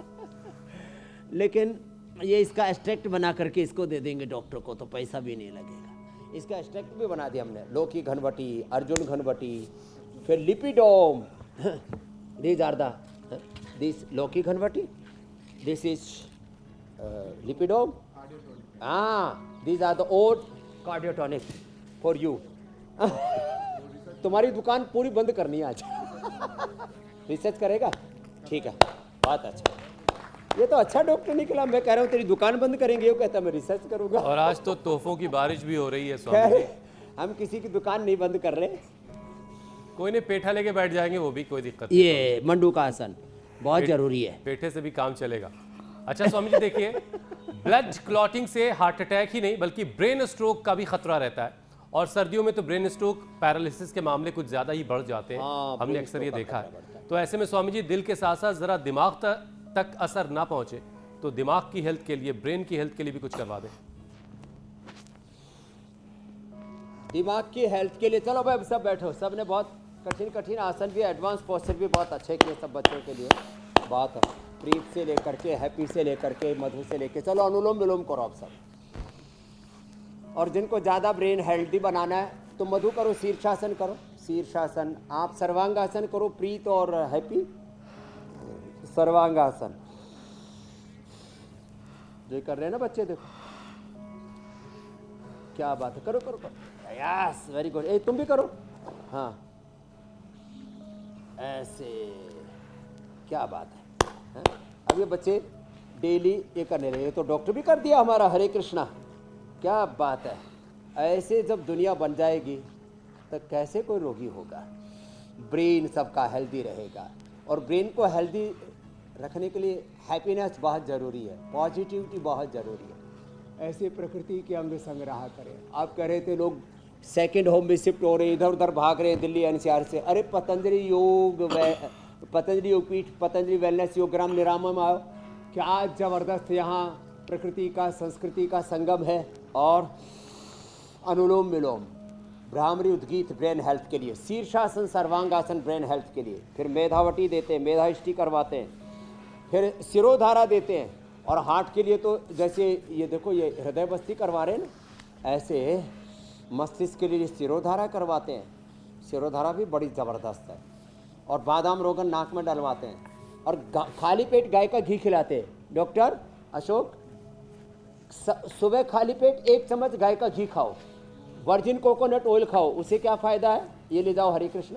लेकिन ये इसका एक्सट्रैक्ट बना करके इसको दे देंगे डॉक्टर को, तो पैसा भी नहीं लगेगा। इसका एक्सट्रैक्ट भी बना दिया हमने, लौकी घनवटी, अर्जुन घनवटी, फिर Lipidom. These are the this Lauki Ghanvati, this is Lipidom, these are the oat cardiotonic for you. तुम्हारी दुकान पूरी बंद करनी है आज। रिसर्च करेगा? ठीक है, बहुत अच्छा। ये तो अच्छा डॉक्टर निकला। मैं कह रहा हूँ तेरी दुकान बंद करेंगे, वो कहता मैं रिसर्च करूंगा।
और आज तो तोहफों की बारिश भी हो रही है स्वामी जी।
हम किसी की दुकान नहीं बंद कर रहे।
कोई नहीं, पेठा लेके बैठ जाएंगे, वो भी कोई दिक्कत नहीं।
ये मंडू का आसन बहुत जरूरी है,
पेठे से भी काम चलेगा। अच्छा स्वामी जी देखिए, ब्लड क्लॉटिंग से हार्ट अटैक ही नहीं बल्कि ब्रेन स्ट्रोक का भी खतरा रहता है। और सर्दियों में तो ब्रेन स्ट्रोक, पैरालिसिस के मामले कुछ ज्यादा ही बढ़ जाते हैं। हमने अक्सर ये देखा है। तो ऐसे में स्वामी जी दिल के साथ साथ जरा दिमाग तक असर ना पहुंचे तो दिमाग की हेल्थ के लिए, ब्रेन की हेल्थ के लिए भी कुछ करवा दें।
दिमाग की हेल्थ के लिए चलो भाई सब बैठो। सब ने बहुत कठिन कठिन आसन भी, एडवांस पोस्चर भी बहुत अच्छे किए सब बच्चों के लिए। बात है प्रीत से लेकर के, हैप्पी से लेकर के, मधु से लेकर, चलो अनुलोम विलोम करो आप सब। और जिनको ज़्यादा ब्रेन हेल्दी बनाना है तो मधु करो, शीर्षासन करो, शीर्षासन। आप सर्वांगासन करो, प्रीत और हैप्पी सर्वांगासन जो कर रहे हैं ना बच्चे, देखो क्या बात है। करो करो करो, यस वेरी गुड। ए तुम भी करो, हाँ ऐसे, क्या बात है। अब ये बच्चे डेली ये करने लगे, तो डॉक्टर भी कर दिया हमारा, हरे कृष्णा, क्या बात है। ऐसे जब दुनिया बन जाएगी तो कैसे कोई रोगी होगा। ब्रेन सबका हेल्दी रहेगा, और ब्रेन को हेल्दी रखने के लिए हैप्पीनेस बहुत ज़रूरी है, पॉजिटिविटी बहुत ज़रूरी है। ऐसे प्रकृति के अंग संग रहा करें। आप कह रहे थे लोग सेकंड होम में शिफ्ट हो रहे हैं, इधर उधर भाग रहे हैं दिल्ली एनसीआर से। अरे पतंजलि योग, पतंजलि योगपीठ, पतंजलि वेलनेस योगग्राम निरामम आओ, क्या ज़बरदस्त यहाँ प्रकृति का, संस्कृति का संगम है। और अनुलोम विलोम, भ्रामरी उद्गीत ब्रेन हेल्थ के लिए, शीर्षासन सर्वांगासन ब्रेन हेल्थ के लिए, फिर मेधावटी देते हैं, मेधाष्टि करवाते हैं, फिर सिरोधारा देते हैं। और हार्ट के लिए तो जैसे ये देखो, ये हृदय बस्ती करवा रहे हैं ना, ऐसे मस्तिष्क के लिए सिरोधारा करवाते हैं। सिरोधारा भी बड़ी ज़बरदस्त है। और बादाम रोगन नाक में डलवाते हैं, और खाली पेट गाय का घी खिलाते हैं। डॉक्टर अशोक, सुबह खाली पेट 1 चम्मच गाय का घी खाओ, वर्जिन कोकोनट ऑयल खाओ, उससे क्या फ़ायदा है ये ले जाओ। हरे कृष्ण।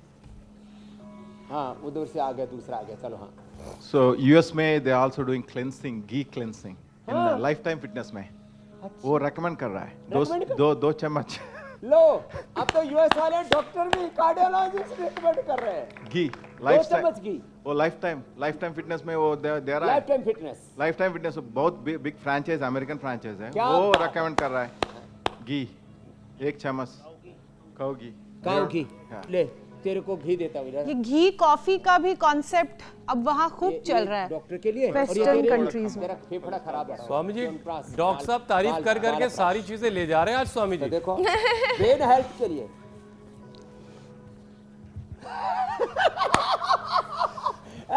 हाँ उधर से आ गया, दूसरा आ गया, चलो। हाँ
So US में they are also doing cleansing, ghee cleansing in Lifetime Fitness में। वो recommend कर रहा है, दो चम्मच।
लो अब तो यूएस वाले डॉक्टर भी कार्डियोलॉजिस्ट रिकमेंड कर रहे हैं
घी,
2 चम्मच घी।
वो लाइफटाइम फिटनेस में वो दे रहा है। लाइफटाइम फिटनेस बहुत बिग फ्रैंचाइज, अमेरिकन फ्रैंचाइज है, वो रेकमेंड कर रहा है। घी 1 चम्मच, काऊ घी
ले तेरे को घी देता हूँ।
ये घी कॉफी का भी कॉन्सेप्ट अब वहाँ खूब चल रहा है
डॉक्टर के लिए,
वेस्टर्न कंट्रीज में।
फेफड़ा खराब है
स्वामी जी, डॉक्टर साहब तारीफ कर करके सारी चीजें ले जा रहे हैं आज स्वामी जी।
देखो ब्रेन हेल्थ के लिए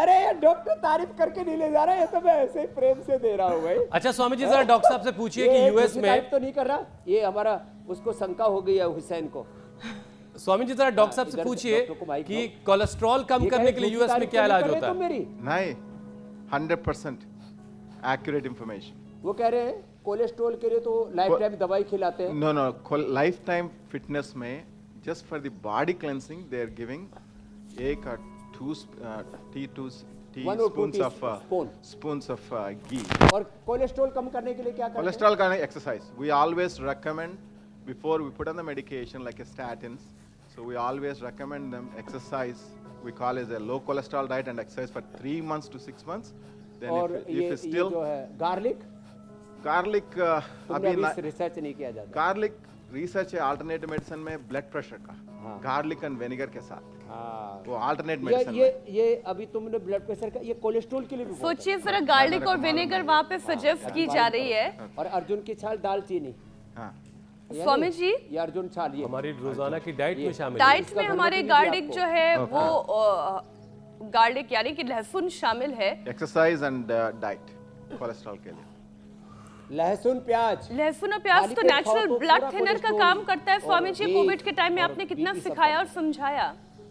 अरे यार डॉक्टर तारीफ करके नहीं ले जा रहा है, ये तो मैं ऐसे ही प्रेम से दे रहा हूँ भाई।
अच्छा स्वामी जी, जरा डॉक्टर साहब से पूछिए कि यूएस में
तारीफ तो नहीं कर रहा, ये हमारा उसको शंका हो गई है हुसैन को।
स्वामी जी जरा डॉक्टर साहब से पूछिए कि कोलेस्ट्रॉल कम करने के लिए यूएस में क्या इलाज होता है?
नहीं, 100% एक्यूरेट इंफॉर्मेशन।
वो कह रहे हैं कोलेस्ट्रॉल के लिए तो लाइफ टाइम दवाई खिलाते हैं।
नो, लाइफ टाइम फिटनेस में just for the body cleansing they are giving 1 or 2 teaspoons of ghee।
और कोलेस्ट्रॉल कम करने के लिए क्या करते हैं?
कोलेस्ट्रॉल का exercise we always recommend before we put on the medication like statins, so we always recommend them exercise, we call it a low cholesterol diet and exercise for 3 months to 6 months। then
और
if still
जो है garlic
अभी
research नहीं किया जाता।
Garlic research है alternative medicine में blood pressure का, गार्लिक एंड विनेगर के साथ। वो अल्टरनेट मेडिसिन
ये अभी तुमने ब्लड प्रेशर का, ये कोलेस्ट्रॉल के लिए भी
सोचिए फिर गार्लिक और विनेगर वहाँ पे सजेस्ट की जा रही है।
और अर्जुन की छाल, दालचीनी।
स्वामी जी
ये अर्जुन छाल ये
हमारी रोजाना की डाइट में शामिल है।
डाइट में हमारे गार्लिक जो है वो गार्लिक यानी कि लहसुन शामिल है।
एक्सरसाइज एंड डाइट कोलेस्ट्रॉल के लिए।
लहसुन और प्याज तो नेचुरल ब्लड थिनर का काम करता है। स्वामी जी कोविड के टाइम में आपने कितना सिखाया और समझाया।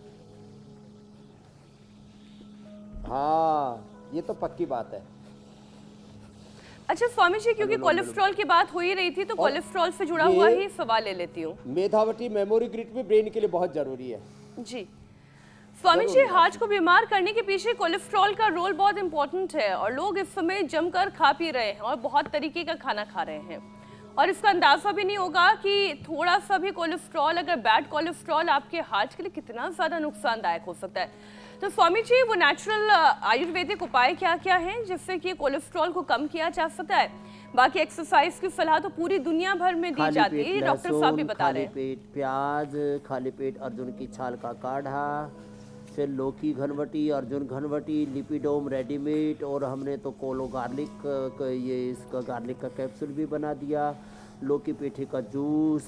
हाँ ये तो पक्की बात है।
अच्छा स्वामी जी, क्योंकि कोलेस्ट्रॉल की बात हो ही रही थी तो कोलेस्ट्रॉल से जुड़ा हुआ ही सवाल ले लेती हूँ।
मेधावती मेमोरी ग्रिड भी ब्रेन के लिए बहुत जरूरी है।
जी स्वामी जी, हार्ट को बीमार करने के पीछे कोलेस्ट्रॉल का रोल बहुत इंपॉर्टेंट है और लोग इस समय जमकर खा पी रहे हैं और बहुत तरीके का खाना खा रहे हैं और इसका अंदाजा भी नहीं होगा कि थोड़ा सा भी कोलेस्ट्रॉल, अगर बैड कोलेस्ट्रॉल आपके हार्ट के लिए कितना ज़्यादा नुकसानदायक हो सकता है। तो स्वामी जी वो नेचुरल आयुर्वेदिक उपाय क्या क्या हैं जिससे कि कोलेस्ट्रॉल को कम किया जा सकता है? बाकी एक्सरसाइज की सलाह तो पूरी दुनिया भर में दी जाती है, डॉक्टर साहब भी बता रहे हैं।
खाली पेट प्याज, खाली पेट अर्जुन की छाल का काढ़ा, फिर लौकी घनवटी, अर्जुन घनवटी, लिपिडोम रेडीमेड, और हमने तो कोलो गार्लिक ये इसका गार्लिक का कैप्सूल भी बना दिया, लौकी पेठे का जूस,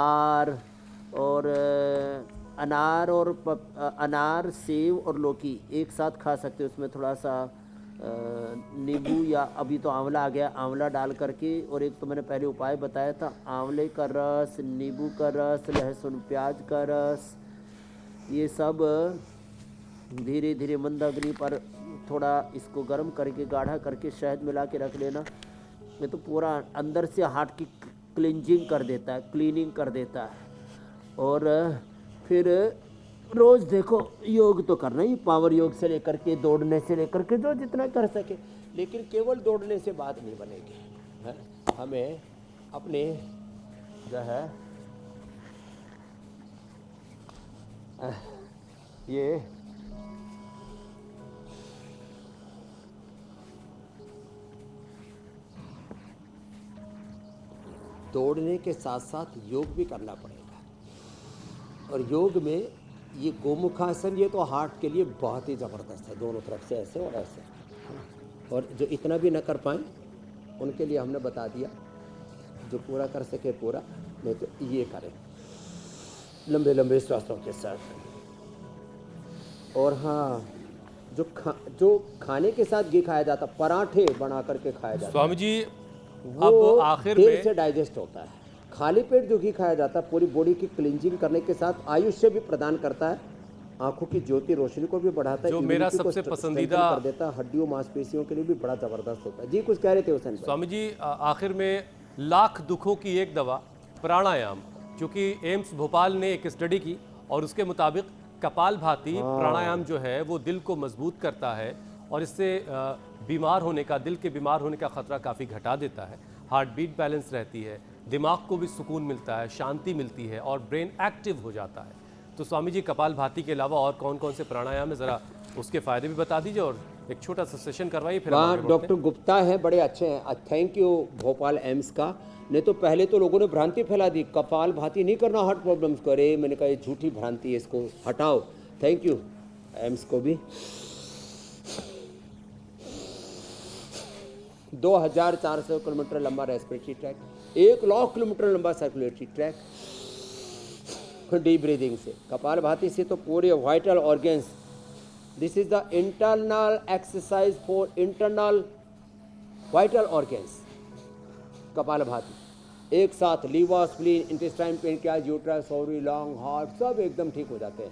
अनार सेव और लौकी एक साथ खा सकते हो। उसमें थोड़ा सा नींबू या अभी तो आंवला आ गया, आंवला डाल करके, और एक तो मैंने पहले उपाय बताया था आंवले का रस, नींबू का रस, लहसुन प्याज का रस, ये सब धीरे धीरे मंद अग्नि पर थोड़ा इसको गर्म करके गाढ़ा करके शहद मिला के रख लेना। ये तो पूरा अंदर से हार्ट की क्लींजिंग कर देता है, क्लीनिंग कर देता है। और फिर रोज़ देखो योग तो करना ही, पावर योग से लेकर के दौड़ने से लेकर के जो जितना कर सके, लेकिन केवल दौड़ने से बात नहीं बनेगी है? हमें अपने जो है ये दौड़ने के साथ साथ योग भी करना पड़ेगा। और योग में ये गोमुखासन, ये तो हार्ट के लिए बहुत ही ज़बरदस्त है, दोनों तरफ से ऐसे और ऐसे। और जो इतना भी न कर पाएँ उनके लिए हमने बता दिया, जो पूरा कर सके पूरा, नहीं तो ये करें लंबे लंबे श्वासों के साथ। और हाँ, जो खाने के साथ घी खाया जाता, पराठे बना करके खाया जाता
स्वामी जी,
वो
आखिर
देर
में
से डाइजेस्ट होता है। खाली पेट जो घी खाया जाता है पूरी बॉडी की क्लींजिंग करने के साथ आयुष्य भी प्रदान करता है, आंखों की ज्योति रोशनी को भी बढ़ाता है,
जो मेरा सबसे पसंदीदा
कर देता है, हड्डियों मांसपेशियों के लिए भी बड़ा जबरदस्त होता है। जी कुछ कह रहे थे हुसैन भाई?
स्वामी जी आखिर में लाख दुखों की एक दवा प्राणायाम, क्योंकि एम्स भोपाल ने एक स्टडी की और उसके मुताबिक कपालभाति प्राणायाम जो है वो दिल को मजबूत करता है और इससे बीमार होने का, दिल के बीमार होने का खतरा काफ़ी घटा देता है। हार्ट बीट बैलेंस रहती है, दिमाग को भी सुकून मिलता है, शांति मिलती है और ब्रेन एक्टिव हो जाता है। तो स्वामी जी कपालभाति के अलावा और कौन कौन से प्राणायाम है, ज़रा उसके फ़ायदे भी बता दीजिए और एक छोटा सा सेशन करवाइए। फिर
डॉक्टर गुप्ता है, बड़े अच्छे हैं, थैंक यू भोपाल एम्स का। नहीं तो पहले तो लोगों ने भ्रांति फैला दी, कपालभाति नहीं करना हार्ट प्रॉब्लम्स को। अरे मैंने कहा ये झूठी भ्रांति है, इसको हटाओ। थैंक यू एम्स को भी। 2400 किलोमीटर लंबा रेस्पिरेटरी ट्रैक, 1 लाख किलोमीटर लंबा सर्कुलेटरी ट्रैक, डीप ब्रीदिंग से, कपालभाति से तो पूरे vital organs this is the internal exercise for internal vital organs. Kapalbhati एक साथ liver, spleen, intestine, pancreas, uterus, ovary, lung, heart सब एकदम ठीक हो जाते हैं।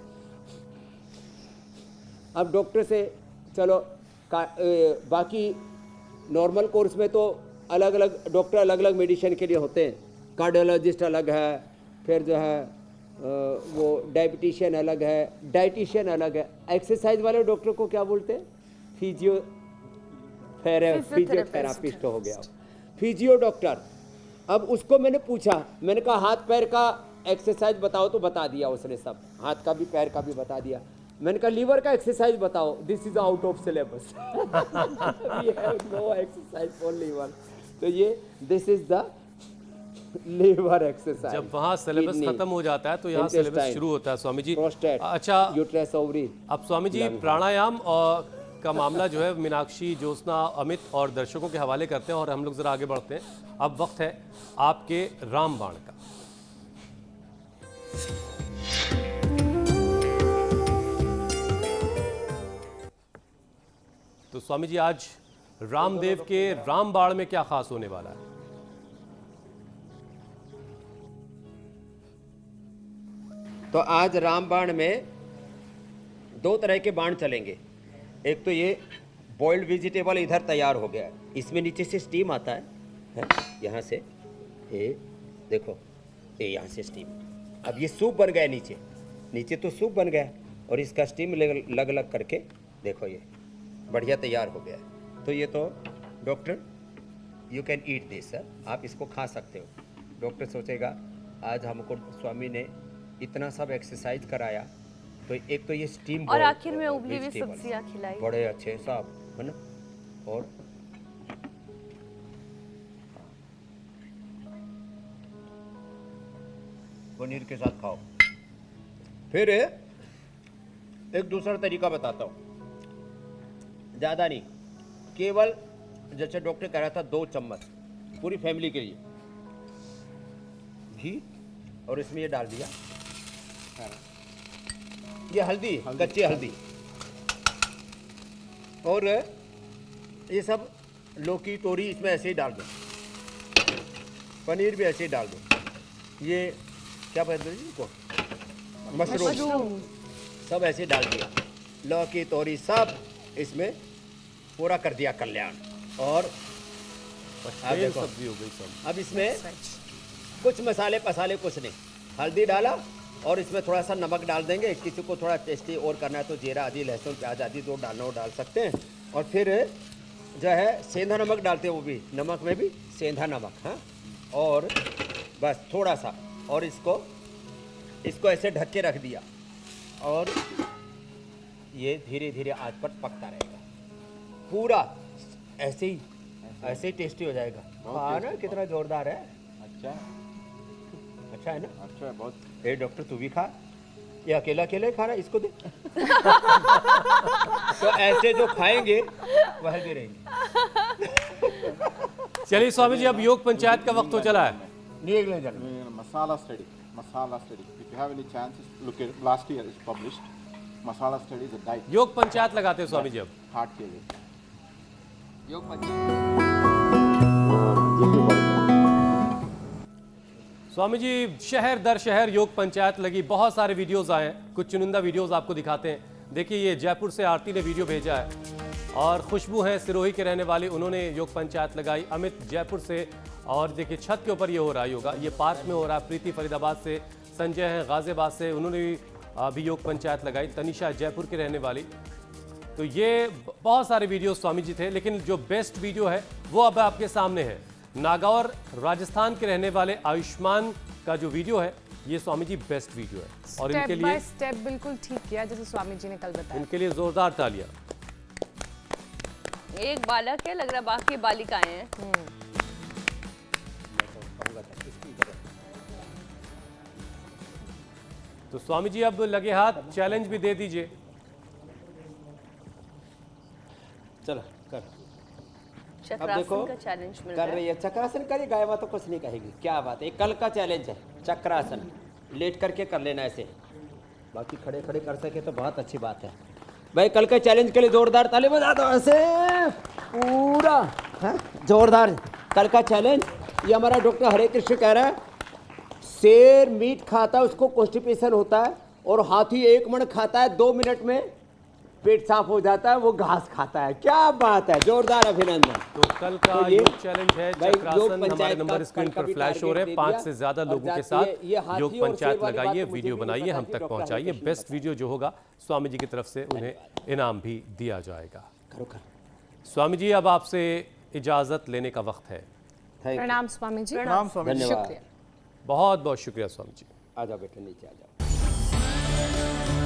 अब डॉक्टर से चलो बाकी नॉर्मल कोर्स में तो अलग अलग डॉक्टर अलग अलग मेडिसिन के लिए होते हैं। कार्डियोलॉजिस्ट अलग है, फिर जो है वो डायबिटिशियन अलग है, डाइटिशियन अलग है। एक्सरसाइज वाले डॉक्टर को क्या बोलते हैं? फिजियोथेरापिस्ट हो गया, फिजियो डॉक्टर। अब उसको मैंने पूछा, मैंने कहा हाथ पैर का एक्सरसाइज बताओ, तो बता दिया उसने सब, हाथ का भी पैर का भी बता दिया। मैंने कहा लीवर का एक्सरसाइज बताओ, this is out of syllabus, we have no exercise for liver. तो ये this is the liver exercise.
जब वहाँ सिलेबस खत्म हो जाता है तो यहाँ सिलेबस शुरू होता है स्वामी जी। अच्छा,
यूट्रस, ओवरी।
अब स्वामी जी प्राणायाम और का मामला जो है मीनाक्षी, ज्योत्सना, अमित और दर्शकों के हवाले करते हैं और हम लोग जरा आगे बढ़ते हैं। अब वक्त है आपके रामबाण का। तो स्वामी जी आज रामदेव के रामबाण में क्या खास होने वाला है?
तो आज रामबाण में दो तरह के बाण चलेंगे। एक तो ये बॉइल्ड वेजिटेबल इधर तैयार हो गया है, इसमें नीचे से स्टीम आता है यहाँ से, ये देखो ये यहाँ से स्टीम। अब ये सूप बन गया, नीचे नीचे तो सूप बन गया और इसका स्टीम लग लग करके देखो ये बढ़िया तैयार हो गया। तो ये तो doctor you can eat this sir, आप इसको खा सकते हो। डॉक्टर सोचेगा आज हमको स्वामी ने इतना सब एक्सरसाइज कराया, तो एक तो ये स्टीम
और आखिर में उबली हुई सब्जियां खिलाई,
बड़े अच्छे सब है ना। और पनीर के साथ खाओ। फिर एक दूसरा तरीका बताता हूँ, ज़्यादा नहीं, केवल जैसे डॉक्टर कह रहा था 2 चम्मच पूरी फैमिली के लिए घी, और इसमें ये डाल दिया ये हल्दी, कच्ची हल्दी, और ये सब लौकी, तोरी इसमें ऐसे ही डाल दो, पनीर भी ऐसे ही डाल दो, ये क्या कहते हैं इसको, मशरूम, सब ऐसे डाल दिया, लौकी, तोरी सब इसमें पूरा कर दिया कल्याण। और
सब्जी हो गई सब।
अब इसमें कुछ मसाले पसाले कुछ नहीं, हल्दी डाला और इसमें थोड़ा सा नमक डाल देंगे। किसी को थोड़ा टेस्टी और करना है तो जीरा आदि, लहसुन, प्याज आदि जो डालना हो डाल सकते हैं। और फिर जो है सेंधा नमक डालते हैं, वो भी नमक में भी सेंधा नमक, हाँ। और बस थोड़ा सा, और इसको ऐसे ढक के रख दिया और ये धीरे धीरे आंच पर पकता रहेगा, पूरा ऐसे ही टेस्टी हो जाएगा। हाँ ना, कितना जोरदार है। अच्छा है ना, अच्छा है बहुत। ए डॉक्टर तू भी खा, ये अकेला अकेला ही खा रहा है, इसको दे। तो ऐसे जो खाएंगे वह भी रहेंगे।
चलिए स्वामी जी, अब योग पंचायत का वक्त हो चला है।
Masala study. If you have any chances, look at last year is published. Masala study is a diet.
योग पंचायत लगाते हैं स्वामी जी अब।
Heart के लिए।
योग पंचायत।
स्वामी जी शहर दर शहर योग पंचायत लगी, बहुत सारे वीडियोस आए हैं, कुछ चुनिंदा वीडियोस आपको दिखाते हैं। देखिए ये जयपुर से आरती ने वीडियो भेजा है, और खुशबू हैं सिरोही के रहने वाले, उन्होंने योग पंचायत लगाई। अमित जयपुर से, और देखिए छत के ऊपर ये हो रहा है योगा, ये पार्क में हो रहा है। प्रीति फरीदाबाद से, संजय हैं गाजियाबाद से, उन्होंने भी अभी योग पंचायत लगाई। तनिषा जयपुर की रहने वाली। तो ये बहुत सारे वीडियो स्वामी जी थे, लेकिन जो बेस्ट वीडियो है वो अब आपके सामने है। नागौर राजस्थान के रहने वाले आयुष्मान का जो वीडियो है, ये स्वामी जी बेस्ट वीडियो है, और इनके लिए
स्टेप बिल्कुल ठीक किया जैसे स्वामी जी ने कल बताया।
इनके लिए जोरदार तालियां।
एक बालक है, लग रहा बाकी बालिकाएं हैं।
तो स्वामी जी अब लगे हाथ, चैलेंज भी दे दीजिए।
चलो कर।
चक्रासन का चैलेंज मिल रहा
कर रही है, चक्रासन करिए, गाय माँ तो कुछ नहीं कहेगी। क्या बात है, कल का चैलेंज है चक्रासन, लेट करके कर लेना ऐसे, बाकी खड़े खड़े कर सके तो बहुत अच्छी बात है। भाई कल के चैलेंज के लिए जोरदार ताली बजा दो ऐसे पूरा जोरदार। कल का चैलेंज ये हमारा डॉक्टर हरे कृष्ण कह रहा है, शेर मीट खाता है उसको कॉन्स्टिपेशन होता है, और हाथी 1 मण खाता है 2 मिनट में पेट साफ हो जाता है, वो घास खाता है। क्या बात है, जोरदार अभिनंदन।
तो कल का
तो ये
योग चैलेंज है चक्रासन, हमारे नंबर स्क्रीन पर फ्लैश हो रहे हैं। 5 से ज्यादा लोगों के साथ योग पंचायत लगाइए, वीडियो बनाइए, हम तक पहुंचाइए। बेस्ट वीडियो जो होगा स्वामी जी की तरफ से उन्हें इनाम भी दिया जाएगा। स्वामी जी अब आपसे इजाजत लेने का वक्त है।
प्रणाम स्वामी जी।
प्रणाम स्वामी जी।
बहुत बहुत शुक्रिया स्वामी जी।
आ जाओ बेटे नीचे आ जाओ।